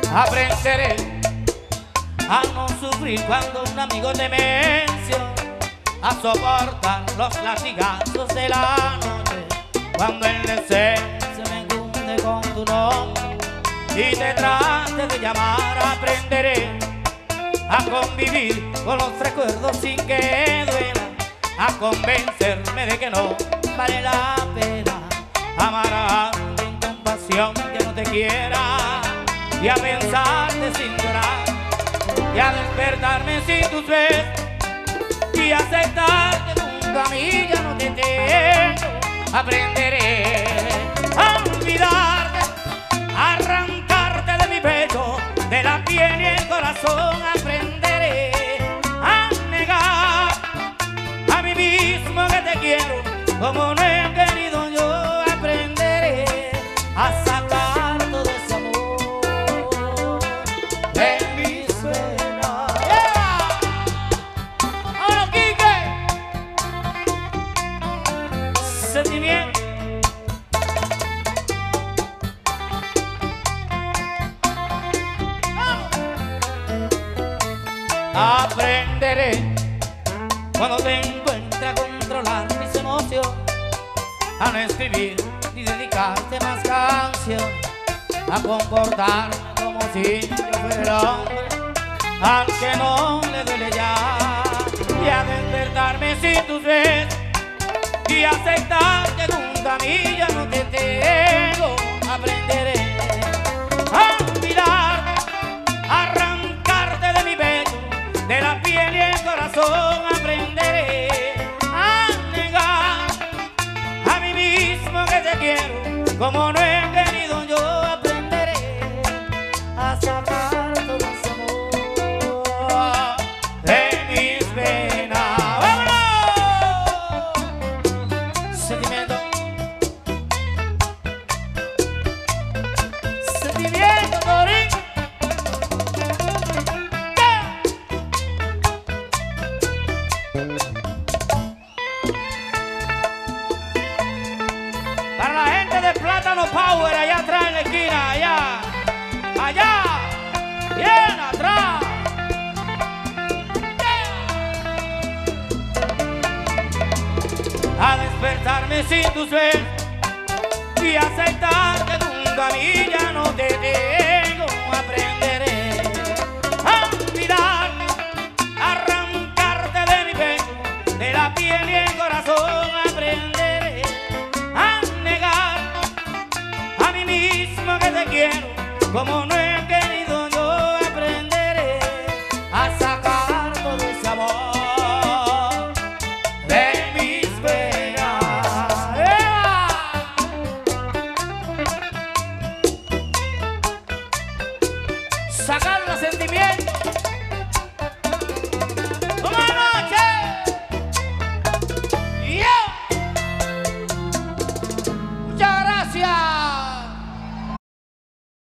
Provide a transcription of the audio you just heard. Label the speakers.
Speaker 1: Aprenderé a no sufrir cuando un amigo te menciona, a soportar los latigazos de la noche, cuando el deseo se me cunde con tu nombre y te trate de llamar. Aprenderé a convivir con los recuerdos sin que duela, a convencerme de que no vale la pena amar a alguien con pasión que no te quiera, y a pensarte sin llorar, y a despertarme sin tus besos, y a aceptar que nunca a mí ya no te tengo. Aprenderé a olvidarte, a arrancarte de mi pecho, de la piel y el corazón. Aprenderé a negar a mí mismo que te quiero como no he querido yo. Aprenderé a sacar todo ese amor de mis venas. ¡Ahora, Quique! Sentimiento. Aprenderé cuando te encuentre a controlar mis emociones, a no escribir ni dedicarte más canciones, a comportarme como si yo fuera el hombre al que no le duele ya, y a despertarme sin tus besos, y a aceptar que nunca a mí ya no te tengo. Aprenderé a olvidarte, a arrancarte de mi pecho, de la piel y el corazón. Aprenderé a negar a mí mismo que te quiero como no he querido yo. Aprenderé a sacar todo ese amor de mis venas. ¡Vámonos! Sentimiento. Sentimiento, Dorín. Para la gente de Plátano Power, allá atrás en la esquina, allá, bien atrás. A despertarme sin tus besos, y a aceptar que nunca a mí ya no te tengo. Aprenderé a olvidarte, a arrancarte de mi pecho, de la piel y el corazón. Aprenderé a negar a mí mismo que te quiero como no he querido yo. Aprenderé a sacar todo ese amor de mis venas. ¡Ea! Sacar los sentimientos.